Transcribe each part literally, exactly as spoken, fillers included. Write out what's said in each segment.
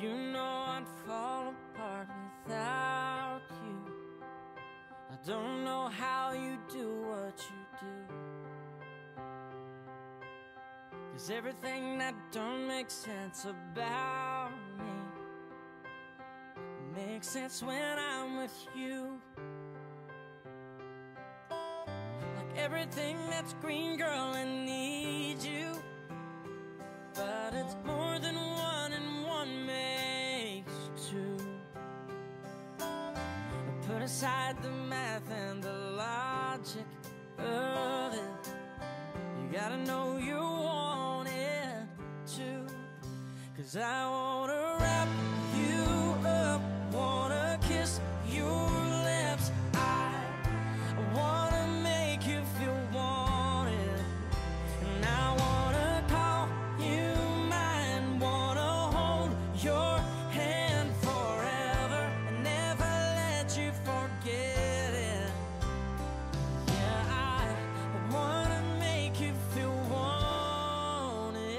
You know I'd fall apart without you. I don't know how you do what you do, 'cause everything that don't make sense about me makes sense when I'm with you. Like everything that's green, girl, I need you, but it's more than one and one makes two. Put aside the math and the logic of it. You gotta know you want it too, 'cause I wanna wrap you up, wanna kiss your lips. I wanna make you feel wanted, and I wanna call you mine, wanna hold your hand forever and never let you forget it. Yeah, I wanna make you feel wanted.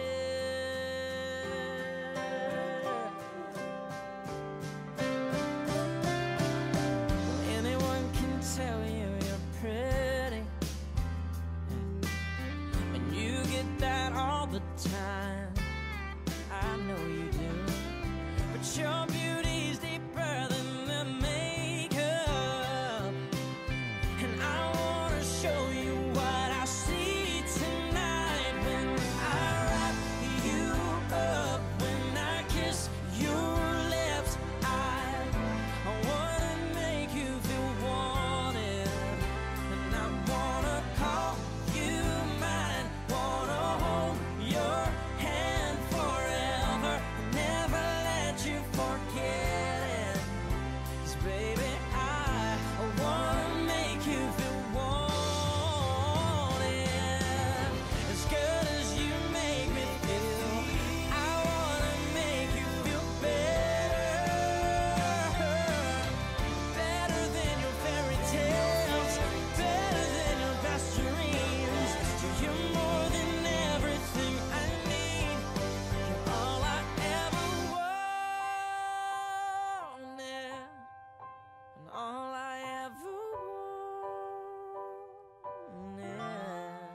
Anyone can tell you you're pretty, and you get that all the time. I know you do, but your beauty's deeper than the makeup, and I wanna show you what I see tonight when I wrap you up, when I kiss your lips. I, I wanna make you feel wanted, and I wanna call you mine, wanna hold your hand forever and never let you forget it. 'Cause baby, I, I wanna make you feel wanted as good as you make me feel. I wanna make you feel better, better than your fairy tales, better than your best dreams. You're more than everything I need. You're all I ever wanted, and all I ever wanted.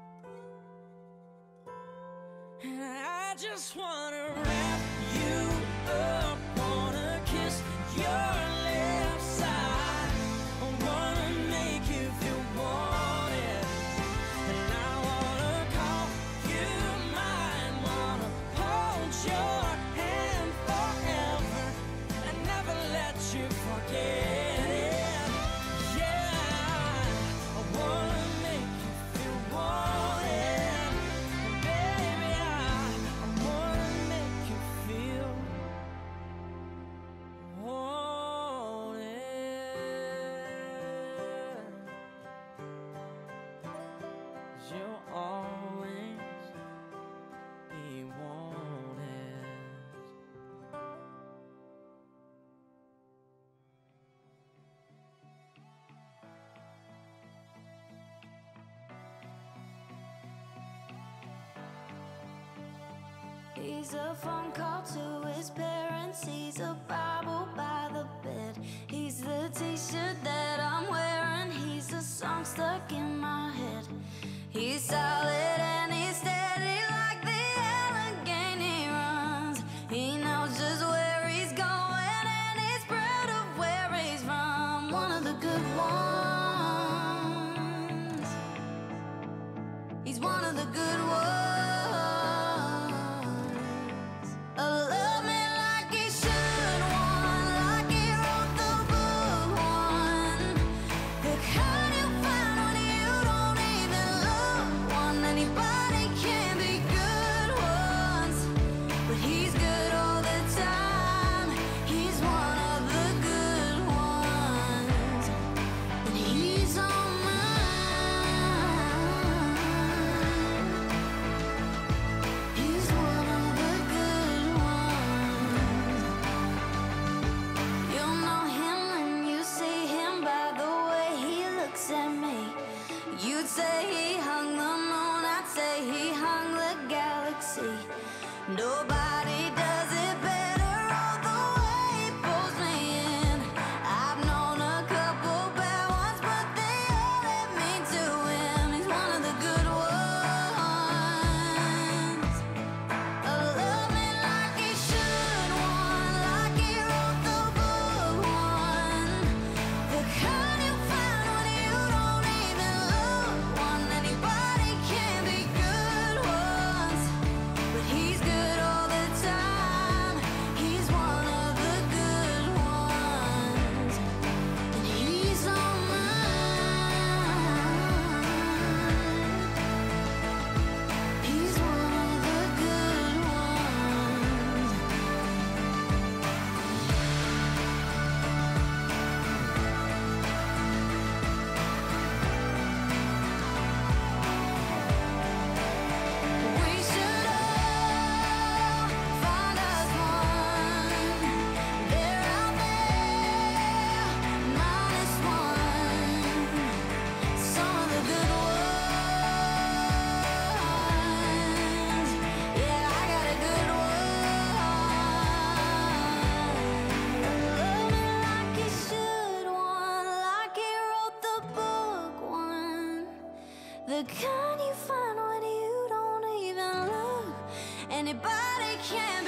And I just wanna wrap you up, wanna kiss your lips. I wanna make you feel wanted, and I wanna call you mine, wanna hold your hand forever and never let you forget it. Yeah, I wanna make you feel wanted, and baby, I, I wanna make you feel wanted. 'Cause you'll always be wanted. He's a phone call to his parents. He's a Bible by the bed. He's the t-shirt that I'm wearing. He's a song stuck in my head. He's solid and he's steady like the Allegheny runs. He knows just where he's going and he's proud of where he's from. One of the good ones. He's one of the good ones. Oh, love me like he should, one like he wrote the book, one the kind you find when you don't even look, one that the kind you find when you don't even look. Anybody can